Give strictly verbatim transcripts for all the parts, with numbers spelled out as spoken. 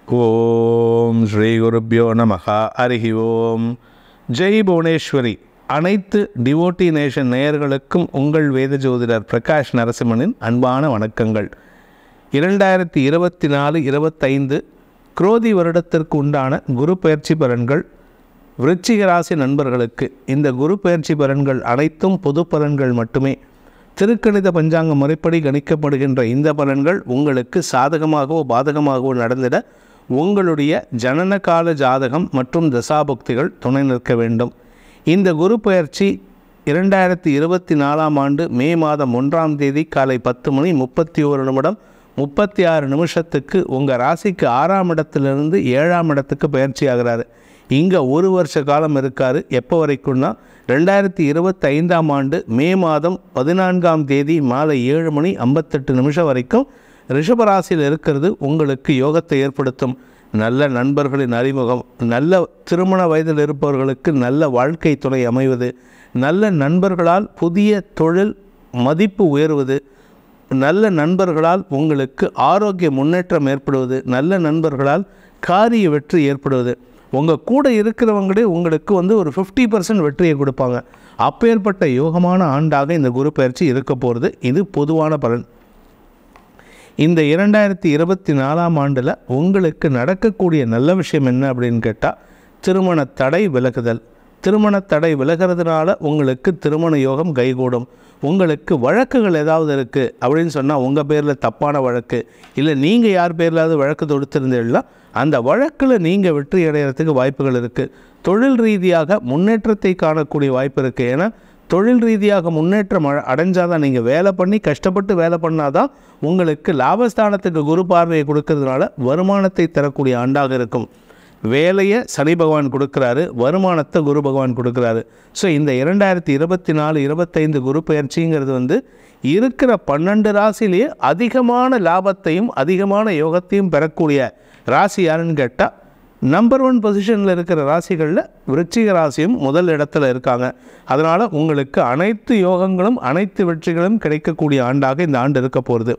ஓம் ஸ்ரீ குருப்யோ நமஹ. ஹரிஹி ஓம். ஜெய் புவனேஸ்வரி. அனைத்து டிவோட்டி நேஷன் நேயர்களுக்கும் உங்கள் வேத ஜோதிடர் பிரகாஷ் நரசிம்மனின் அன்பான வணக்கங்கள். இரண்டாயிரத்தி இருபத்தி நாலு இருபத்தைந்து குரோதி வருடத்திற்கு உண்டான குரு பயிற்சி பலன்கள் விருச்சிக ராசி நண்பர்களுக்கு. இந்த குரு பயிற்சி பலன்கள் அனைத்தும் பொது பலன்கள் மட்டுமே. திருக்கணித பஞ்சாங்க முறைப்படி கணிக்கப்படுகின்ற இந்த பலன்கள் உங்களுக்கு சாதகமாகவோ பாதகமாகவோ நடந்திட உங்களுடைய ஜனன கால ஜாதகம் மற்றும் தசாபுக்திகள் துணை நிற்க வேண்டும். இந்த குரு பயிற்சி இரண்டாயிரத்தி இருபத்தி நாலாம் ஆண்டு மே மாதம் ஒன்றாம் தேதி காலை பத்து மணி முப்பத்தி ஒரு நிமிடம் முப்பத்தி ஆறு நிமிஷத்துக்கு உங்கள் ராசிக்கு ஆறாம் இடத்திலிருந்து ஏழாம் இடத்துக்கு பயிற்சி ஆகிறாரு. இங்கே ஒரு வருஷ காலம் இருக்கார். எப்போ வரைக்கும்னா ரெண்டாயிரத்தி இருபத்தி ஐந்தாம் ஆண்டு மே மாதம் பதினான்காம் தேதி மாலை ஏழு மணி ஐம்பத்தெட்டு நிமிஷம் வரைக்கும் ரிஷபராசியில் இருக்கிறது உங்களுக்கு யோகத்தை ஏற்படுத்தும். நல்ல நண்பர்களின் அறிமுகம், நல்ல திருமண வயதில் இருப்பவர்களுக்கு நல்ல வாழ்க்கை துணை அமைவது, நல்ல நண்பர்களால் புதிய தொழில் மதிப்பு உயர்வது, நல்ல நண்பர்களால் உங்களுக்கு ஆரோக்கிய முன்னேற்றம் ஏற்படுவது, நல்ல நண்பர்களால் காரிய வெற்றி ஏற்படுவது. உங்கள் கூட இருக்கிறவங்களே உங்களுக்கு வந்து ஒரு ஃபிஃப்டி பர்சன்ட் வெற்றியை கொடுப்பாங்க. அப்பேற்பட்ட யோகமான ஆண்டாக இந்த குரு பயிற்சி இருக்க போகிறது. இது பொதுவான பலன். இந்த இரண்டாயிரத்தி இருபத்தி நாலாம் ஆண்டில் உங்களுக்கு நடக்கக்கூடிய நல்ல விஷயம் என்ன அப்படின்னு கேட்டால், திருமண தடை விலகுதல். திருமண தடை விலகிறதுனால உங்களுக்கு திருமண யோகம் கைகூடும். உங்களுக்கு வழக்குகள் ஏதாவது இருக்குது அப்படின்னு சொன்னால், உங்கள் பேரில் தப்பான வழக்கு இல்லை நீங்கள் யார் பேரிலாவது வழக்கு தொடுத்திருந்தீங்கன்னா அந்த வழக்கில் நீங்கள் வெற்றி அடைகிறதுக்கு வாய்ப்புகள் இருக்குது. தொழில் ரீதியாக முன்னேற்றத்தை காணக்கூடிய வாய்ப்பு இருக்குது. ஏன்னா தொழில் ரீதியாக முன்னேற்றம் அடைஞ்சால் தான், நீங்கள் வேலை பண்ணி கஷ்டப்பட்டு வேலை பண்ணால் தான் உங்களுக்கு லாபஸ்தானத்துக்கு குரு பார்வையை கொடுக்கறதுனால வருமானத்தை தரக்கூடிய ஆண்டாக இருக்கும். வேலையை சனி பகவான் கொடுக்குறாரு, வருமானத்தை குரு பகவான் கொடுக்குறாரு. ஸோ இந்த இரண்டாயிரத்தி இருபத்தி நாலு இருபத்தைந்து குரு பயிற்சிங்கிறது வந்து இருக்கிற பன்னெண்டு ராசிலேயே அதிகமான லாபத்தையும் அதிகமான யோகத்தையும் பெறக்கூடிய ராசி யாருன்னு கேட்டால், நம்பர் ஒன் பொசிஷனில் இருக்கிற ராசிகளில் விருச்சிக ராசியும் முதல் இடத்துல இருக்காங்க. அதனால் உங்களுக்கு அனைத்து யோகங்களும் அனைத்து வெற்றிகளும் கிடைக்கக்கூடிய ஆண்டாக இந்த ஆண்டு இருக்க போகிறது.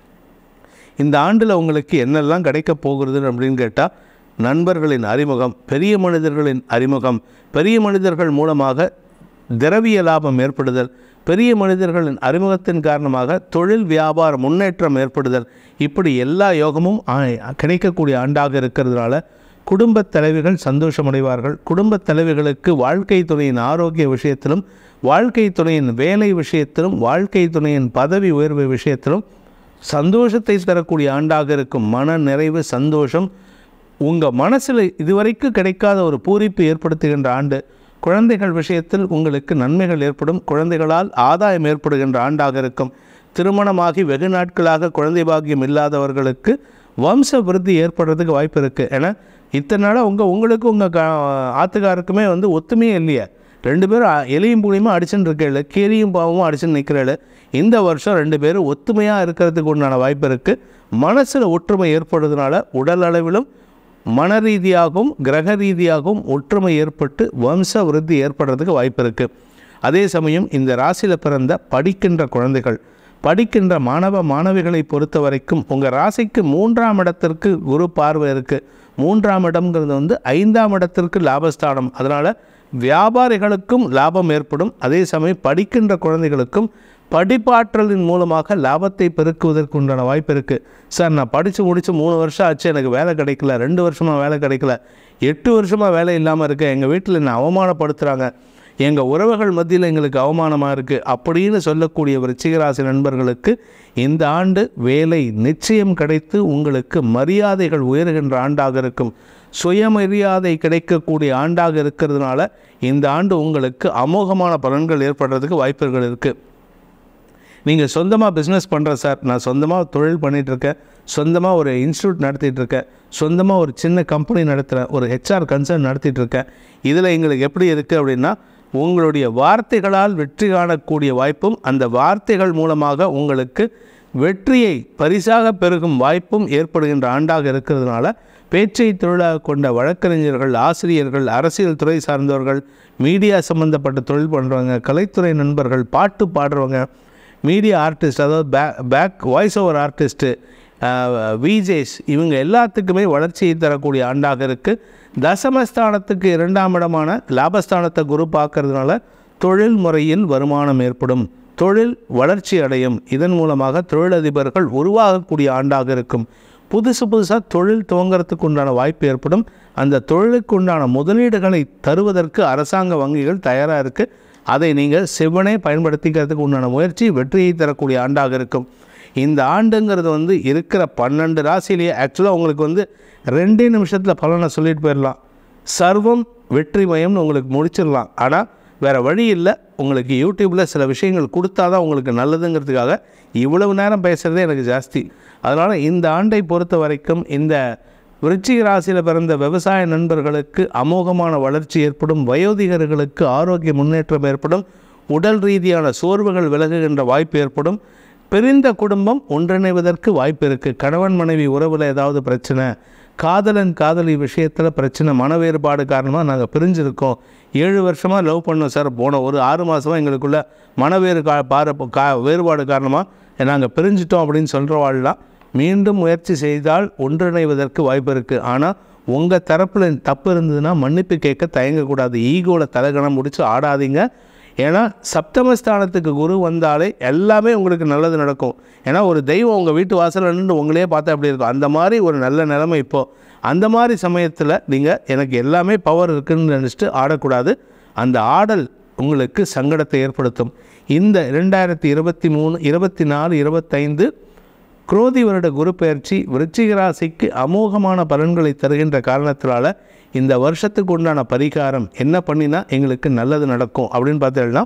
இந்த ஆண்டில் உங்களுக்கு என்னெல்லாம் கிடைக்க போகிறது அப்படின்னு கேட்டால், நண்பர்களின் அறிமுகம், பெரிய மனிதர்களின் அறிமுகம், பெரிய மனிதர்கள் மூலமாக திரவிய லாபம் ஏற்படுதல், பெரிய மனிதர்களின் அறிமுகத்தின் காரணமாக தொழில் வியாபார முன்னேற்றம் ஏற்படுதல், இப்படி எல்லா யோகமும் கிடைக்கக்கூடிய ஆண்டாக இருக்கிறதுனால குடும்பத் தலைவிகள் சந்தோஷமடைவார்கள். குடும்பத் தலைவிகளுக்கு வாழ்க்கை துணையின் ஆரோக்கிய விஷயத்திலும், வாழ்க்கை துணையின் வேலை விஷயத்திலும், வாழ்க்கை துணையின் பதவி உயர்வு விஷயத்திலும் சந்தோஷத்தை தரக்கூடிய ஆண்டாக இருக்கும். மன நிறைவு, சந்தோஷம், உங்கள் மனசில் இதுவரைக்கும் கிடைக்காத ஒரு பூரிப்பு ஏற்படுத்துகின்ற ஆண்டு. குழந்தைகள் விஷயத்தில் உங்களுக்கு நன்மைகள் ஏற்படும். குழந்தைகளால் ஆதாயம் ஏற்படுகின்ற ஆண்டாக இருக்கும். திருமணமாகி வெகு நாட்களாக குழந்தை பாக்கியம் இல்லாதவர்களுக்கு வம்ச விருத்தி ஏற்படுறதுக்கு வாய்ப்பு இருக்குது. ஏன்னா இத்தனை நாளாக உங்கள் உங்களுக்கு உங்கள் ஆத்துக்காருக்குமே வந்து ஒத்துமையே இல்லையா, ரெண்டு பேரும் எலியும் புளியுமா அடிச்சுன்னு இருக்கல, கீரியும் பாவமும் அடிச்சுன்னு நிற்கிறல. இந்த வருஷம் ரெண்டு பேரும் ஒத்துமையாக இருக்கிறதுக்கு உண்டான வாய்ப்பு இருக்குது. மனசில் ஒற்றுமை ஏற்படுறதுனால உடல் அளவிலும் மன ரீதியாகவும் கிரக ரீதியாகவும் ஒற்றுமை ஏற்பட்டு வம்ச விருத்தி ஏற்படுறதுக்கு வாய்ப்பு இருக்குது. அதே சமயம் இந்த ராசியில் பிறந்த படிக்கின்ற குழந்தைகள், படிக்கின்ற மாணவ மாணவிகளை பொறுத்த வரைக்கும் உங்கள் ராசிக்கு மூன்றாம் இடத்திற்கு குரு பார்வை இருக்குது. மூன்றாம் இடம்ங்கிறது வந்து ஐந்தாம் இடத்திற்கு லாபஸ்தானம். அதனால் வியாபாரிகளுக்கும் லாபம் ஏற்படும். அதே சமயம் படிக்கின்ற குழந்தைகளுக்கும் படிப்பாற்றலின் மூலமாக லாபத்தை பெருக்குவதற்கு உண்டான வாய்ப்பு இருக்குது. சார், நான் படித்து முடித்து மூணு வருஷம் ஆச்சு, எனக்கு வேலை கிடைக்கல, ரெண்டு வருஷமாக வேலை கிடைக்கல, எட்டு வருஷமாக வேலை இல்லாமல் இருக்கேன், எங்கள் வீட்டில் என்னை அவமானப்படுத்துகிறாங்க, எங்கள் உறவுகள் மத்தியில் எங்களுக்கு அவமானமாக இருக்குது அப்படின்னு சொல்லக்கூடிய விருச்சிகராசி நண்பர்களுக்கு இந்த ஆண்டு வேலை நிச்சயம் கிடைத்து உங்களுக்கு மரியாதைகள் உயர்கின்ற ஆண்டாக இருக்கும். சுயமரியாதை கிடைக்கக்கூடிய ஆண்டாக இருக்கிறதுனால இந்த ஆண்டு உங்களுக்கு அமோகமான பலன்கள் ஏற்படுறதுக்கு வாய்ப்புகள் இருக்குது. நீங்கள் சொந்தமாக பிஸ்னஸ் பண்ணுற சார், நான் சொந்தமாக தொழில் பண்ணிகிட்ருக்கேன், சொந்தமாக ஒரு இன்ஸ்டியூட் நடத்திட்டுருக்கேன், சொந்தமாக ஒரு சின்ன கம்பெனி நடத்துகிறேன், ஒரு ஹெச்ஆர் கன்சர்ன் நடத்திட்டுருக்கேன், இதில் எங்களுக்கு எப்படி இருக்குது அப்படின்னா, உங்களுடைய வார்த்தைகளால் வெற்றி காணக்கூடிய வாய்ப்பும் அந்த வார்த்தைகள் மூலமாக உங்களுக்கு வெற்றியை பரிசாக பெருகும் வாய்ப்பும் ஏற்படுகின்ற ஆண்டாக இருக்கிறதுனால பேச்சை தொழிலாக கொண்ட வழக்கறிஞர்கள், ஆசிரியர்கள், அரசியல் துறை சார்ந்தவர்கள், மீடியா சம்மந்தப்பட்ட தொழில் பண்ணுறவங்க, கலைத்துறை நண்பர்கள், பாட்டு பாடுறவங்க, மீடியா ஆர்டிஸ்ட், அதாவது பே back voice over artist, VJs இவங்க எல்லாத்துக்குமே வளர்ச்சியை தரக்கூடிய ஆண்டாக இருக்குது. தசமஸ்தானத்துக்கு இரண்டாம் இடமான லாபஸ்தானத்தை குரு பார்க்கறதுனால தொழில் முறையில் வருமானம் ஏற்படும், தொழில் வளர்ச்சி அடையும். இதன் மூலமாக தொழிலதிபர்கள் உருவாகக்கூடிய ஆண்டாக இருக்கும். புதுசு புதுசாக தொழில் துவங்கிறதுக்கு உண்டான வாய்ப்பு ஏற்படும். அந்த தொழிலுக்கு உண்டான முதலீடுகளை தருவதற்கு அரசாங்க வங்கிகள் தயாராக இருக்குது. அதை நீங்கள் செவ்வனே பயன்படுத்திக்கிறதுக்கு உண்டான முயற்சி வெற்றியை தரக்கூடிய ஆண்டாக இருக்கும். இந்த ஆண்டுங்கிறது வந்து இருக்கிற பன்னெண்டு ராசிலேயே ஆக்சுவலாக உங்களுக்கு வந்து ரெண்டே நிமிஷத்தில் பலனை சொல்லிட்டு போயிடலாம். சர்வம் வெற்றிமயம்னு உங்களுக்கு முடிச்சிடலாம். ஆனால் வேறு வழி இல்லை. உங்களுக்கு யூடியூப்பில் சில விஷயங்கள் கொடுத்தா தான் உங்களுக்கு நல்லதுங்கிறதுக்காக இவ்வளவு நேரம் பேசுகிறதே எனக்கு ஜாஸ்தி. அதனால் இந்த ஆண்டை பொறுத்த வரைக்கும் இந்த விருச்சிக ராசியில் பிறந்த விவசாய நண்பர்களுக்கு அமோகமான வளர்ச்சி ஏற்படும். வயோதிகர்களுக்கு ஆரோக்கிய முன்னேற்றம் ஏற்படும். உடல் ரீதியான சோர்வுகள் விலகுகின்ற வாய்ப்பு ஏற்படும். பிரிந்த குடும்பம் ஒன்றிணைவதற்கு வாய்ப்பு இருக்குது. கணவன் மனைவி உறவில் ஏதாவது பிரச்சனை, காதலன் காதலி விஷயத்தில் பிரச்சனை, மன வேறுபாடு காரணமாக நாங்கள் பிரிஞ்சிருக்கோம், ஏழு வருஷமாக லவ் பண்ணோம் சார், போன ஒரு ஆறு மாதமாக எங்களுக்குள்ள மனவேறு கா பார கா வேறுபாடு காரணமாக நாங்கள் பிரிஞ்சிட்டோம் அப்படின்னு சொல்கிறவாள்லாம் மீண்டும் முயற்சி செய்தால் ஒன்றிணைவதற்கு வாய்ப்பு இருக்குது. ஆனால் உங்கள் தரப்பில் தப்பு இருந்ததுன்னா மன்னிப்பு கேட்க தயங்கக்கூடாது. ஈகோவில் தலைகணம் முடித்து ஆடாதீங்க. ஏன்னா சப்தமஸ்தானத்துக்கு குரு வந்தாலே எல்லாமே உங்களுக்கு நல்லது நடக்கும். ஏன்னா ஒரு தெய்வம் உங்கள் வீட்டு வாசலில் நின்று உங்களே பார்த்தா அப்படி இருக்கும். அந்த மாதிரி ஒரு நல்ல நிலைமை இப்போது. அந்த மாதிரி சமயத்தில் நீங்கள் எனக்கு எல்லாமே பவர் இருக்குதுன்னு நினச்சிட்டு ஆடக்கூடாது. அந்த ஆடல் உங்களுக்கு சங்கடத்தை ஏற்படுத்தும். இந்த இரண்டாயிரத்தி இருபத்தி மூணு இருபத்தி நாலு இருபத்தைந்து குரோதி வருட குரு பயிற்சி விருச்சிக ராசிக்கு அமோகமான பலன்களை தருகின்ற காரணத்தினால இந்த வருஷத்துக்கு உண்டான பரிகாரம் என்ன பண்ணினா எங்களுக்கு நல்லது நடக்கும் அப்படின்னு பார்த்தீங்கன்னா,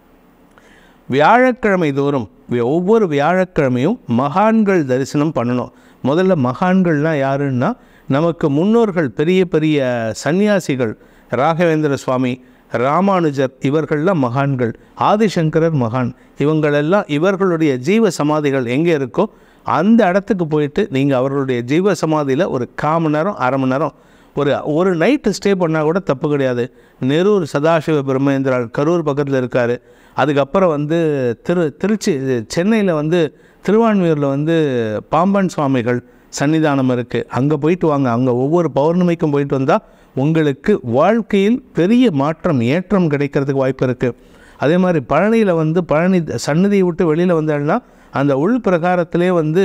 வியாழக்கிழமை தோறும் ஒவ்வொரு வியாழக்கிழமையும் மகான்கள் தரிசனம் பண்ணணும். முதல்ல மகான்கள்னால் யாருன்னா நமக்கு முன்னோர்கள், பெரிய பெரிய சன்னியாசிகள், ராகவேந்திர சுவாமி, ராமானுஜர், இவர்கள்லாம் மகான்கள். ஆதிசங்கரர் மகான். இவங்களெல்லாம் இவர்களுடைய ஜீவ சமாதிகள் எங்கே இருக்கோ அந்த இடத்துக்கு போயிட்டு நீங்கள் அவர்களுடைய ஜீவ சமாதியில் ஒரு கால் மணி நேரம் அரை மணி நேரம் ஒரு ஒரு நைட்டு ஸ்டே பண்ணால் கூட தப்பு கிடையாது. நெரூர் சதாசிவ பிரம்மேந்திரால் கரூர் பக்கத்தில் இருக்கார். அதுக்கப்புறம் வந்து திரு திருச்சி சென்னையில் வந்து திருவான்மியூரில் வந்து பாம்பன் சுவாமிகள் சன்னிதானம் இருக்குது. அங்கே போயிட்டு வாங்க. அங்கே ஒவ்வொரு பௌர்ணமிக்கும் போயிட்டு வந்தால் உங்களுக்கு வாழ்க்கையில் பெரிய மாற்றம் ஏற்றம் கிடைக்கிறதுக்கு வாய்ப்பு இருக்குது. அதே மாதிரி பழனியில் வந்து பழனி சன்னதியை விட்டு வெளியில் வந்தாங்கன்னா அந்த உள் பிரகாரத்திலே வந்து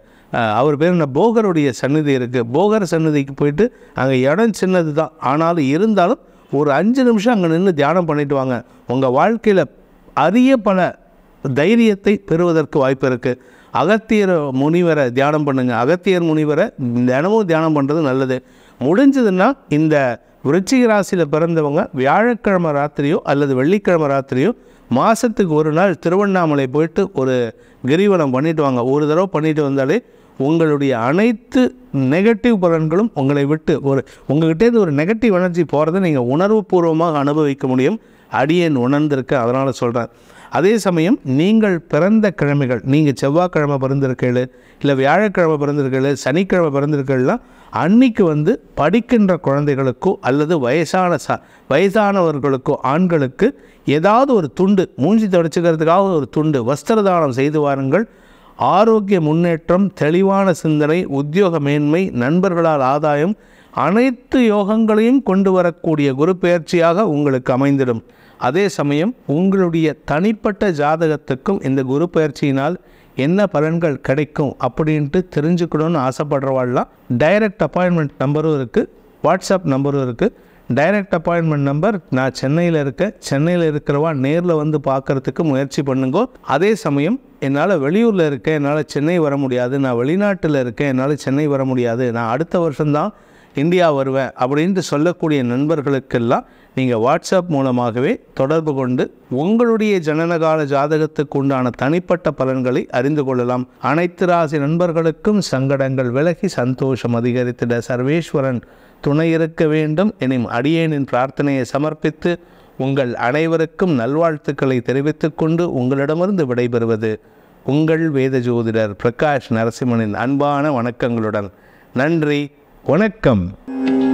அவர் பேர் என்ன போகருடைய சன்னதி இருக்குது. போகர் சன்னதிக்கு போயிட்டு அங்கே இடம் சின்னது தான், ஆனாலும் இருந்தாலும் ஒரு அஞ்சு நிமிஷம் அங்கே நின்று தியானம் பண்ணிட்டு வாங்க. உங்கள் வாழ்க்கையில் அரிய பல தைரியத்தை பெறுவதற்கு வாய்ப்பு இருக்குது. அகத்தியர் முனிவரை தியானம் பண்ணுங்கள். அகத்தியர் முனிவரை தினமும் தியானம் பண்ணுறது நல்லது. முடிஞ்சதுன்னா இந்த விருச்சிக ராசியில் பிறந்தவங்க வியாழக்கிழமை ராத்திரியோ அல்லது வெள்ளிக்கிழமை ராத்திரியோ மாதத்துக்கு ஒரு நாள் திருவண்ணாமலை போயிட்டு ஒரு கிரிவலம் பண்ணிட்டு வாங்க. ஒரு தடவை பண்ணிட்டு வந்தாலே உங்களுடைய அனைத்து நெகட்டிவ் பலன்களும் உங்களை விட்டு ஒரு உங்கள்கிட்டேருந்து ஒரு நெகட்டிவ் எனர்ஜி போகிறத நீங்கள் உணர்வுபூர்வமாக அனுபவிக்க முடியும். அடியேன் உணர்ந்திருக்க, அதனால் சொல்கிறேன். அதே சமயம் நீங்கள் பிறந்த கிழமைகள், நீங்கள் செவ்வாய்க்கிழமை பிறந்திருக்கீள், இல்லை வியாழக்கிழமை பிறந்திருக்கீள், சனிக்கிழமை பிறந்திருக்கீள்லாம் அன்னைக்கு வந்து படிக்கின்ற குழந்தைகளுக்கோ அல்லது வயசான ச வயசானவர்களுக்கோ ஆண்களுக்கு ஏதாவது ஒரு துண்டு, மூஞ்சி தொடச்சிக்கிறதுக்காக ஒரு துண்டு வஸ்திரதானம் செய்து வாருங்கள். ஆரோக்கிய முன்னேற்றம், தெளிவான சிந்தனை, உத்தியோக மேன்மை, நண்பர்களால் ஆதாயம், அனைத்து யோகங்களையும் கொண்டு வரக்கூடிய குரு பெயர்ச்சியாக உங்களுக்கு அமைந்திடும். அதே சமயம் உங்களுடைய தனிப்பட்ட ஜாதகத்துக்கும் இந்த குரு பயிற்சியினால் என்ன பலன்கள் கிடைக்கும் அப்படின்ட்டு தெரிஞ்சுக்கணும்னு ஆசைப்படுறவாள்லாம் டைரக்ட் அப்பாயின்மெண்ட் நம்பரும் இருக்குது, வாட்ஸ்அப் நம்பரும் இருக்குது. டைரக்ட் அப்பாயின்மெண்ட் நம்பர், நான் சென்னையில் இருக்கேன், சென்னையில் இருக்கிறவா நேரில் வந்து பார்க்குறதுக்கு முயற்சி பண்ணுங்கோ. அதே சமயம் என்னால் வெளியூரில் இருக்கேன், என்னால் சென்னை வர முடியாது, நான் வெளிநாட்டில் இருக்கேன், என்னால் சென்னை வர முடியாது, நான் அடுத்த வருஷம்தான் இந்தியா வருவேன் அப்படின்ட்டு சொல்லக்கூடிய நண்பர்களுக்கெல்லாம் நீங்கள் வாட்ஸ்அப் மூலமாகவே தொடர்பு கொண்டு உங்களுடைய ஜனனகால ஜாதகத்துக்கு உண்டான தனிப்பட்ட பலன்களை அறிந்து கொள்ளலாம். அனைத்து ராசி நண்பர்களுக்கும் சங்கடங்கள் விலகி சந்தோஷம் அதிகரித்திட சர்வேஸ்வரன் துணை இருக்க வேண்டும் எனும் அடியேனின் பிரார்த்தனையை சமர்ப்பித்து உங்கள் அனைவருக்கும் நல்வாழ்த்துக்களை தெரிவித்துக் கொண்டு உங்களிடமிருந்து விடைபெறுவது உங்கள் வேத ஜோதிடர் பிரகாஷ் நரசிம்மனின் அன்பான வணக்கங்களுடன். நன்றி, வணக்கம்.